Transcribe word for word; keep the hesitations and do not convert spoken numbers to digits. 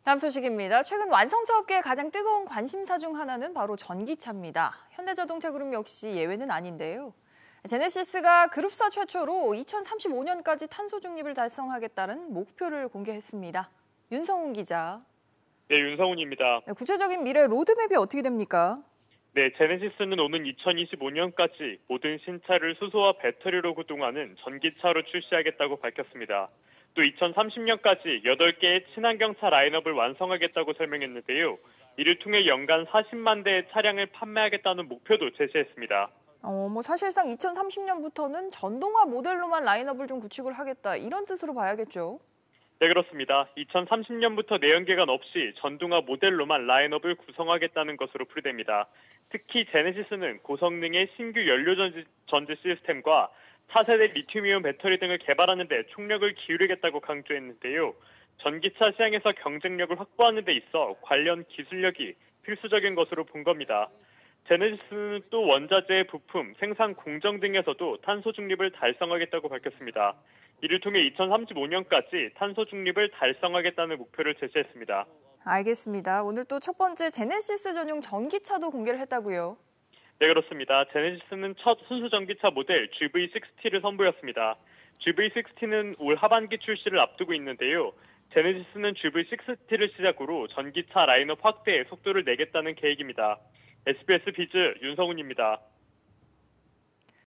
다음 소식입니다. 최근 완성차 업계의 가장 뜨거운 관심사 중 하나는 바로 전기차입니다. 현대자동차 그룹 역시 예외는 아닌데요. 제네시스가 그룹사 최초로 이천삼십오 년까지 탄소 중립을 달성하겠다는 목표를 공개했습니다. 윤성훈 기자. 네, 윤성훈입니다. 네, 구체적인 미래 로드맵이 어떻게 됩니까? 네, 제네시스는 오는 이천이십오 년까지 모든 신차를 수소와 배터리로 구동하는 전기차로 출시하겠다고 밝혔습니다. 또 이천삼십 년까지 여덟 개의 친환경차 라인업을 완성하겠다고 설명했는데요. 이를 통해 연간 사십만 대의 차량을 판매하겠다는 목표도 제시했습니다. 어, 뭐 사실상 이천삼십 년부터는 전동화 모델로만 라인업을 좀 구축을 하겠다, 이런 뜻으로 봐야겠죠? 네, 그렇습니다. 이천삼십 년부터 내연기관 없이 전동화 모델로만 라인업을 구성하겠다는 것으로 풀이됩니다. 특히 제네시스는 고성능의 신규 연료전지 전지 시스템과 차세대 리튬이온 배터리 등을 개발하는 데 총력을 기울이겠다고 강조했는데요. 전기차 시장에서 경쟁력을 확보하는 데 있어 관련 기술력이 필수적인 것으로 본 겁니다. 제네시스는 또 원자재, 부품, 생산 공정 등에서도 탄소 중립을 달성하겠다고 밝혔습니다. 이를 통해 이천삼십오 년까지 탄소 중립을 달성하겠다는 목표를 제시했습니다. 알겠습니다. 오늘 또 첫 번째 제네시스 전용 전기차도 공개를 했다고요? 네, 그렇습니다. 제네시스는 첫 순수 전기차 모델 지브이 식스티를 선보였습니다. 지브이 식스티는 올 하반기 출시를 앞두고 있는데요. 제네시스는 지브이 식스티를 시작으로 전기차 라인업 확대에 속도를 내겠다는 계획입니다. 에스비에스 비즈 윤성훈입니다.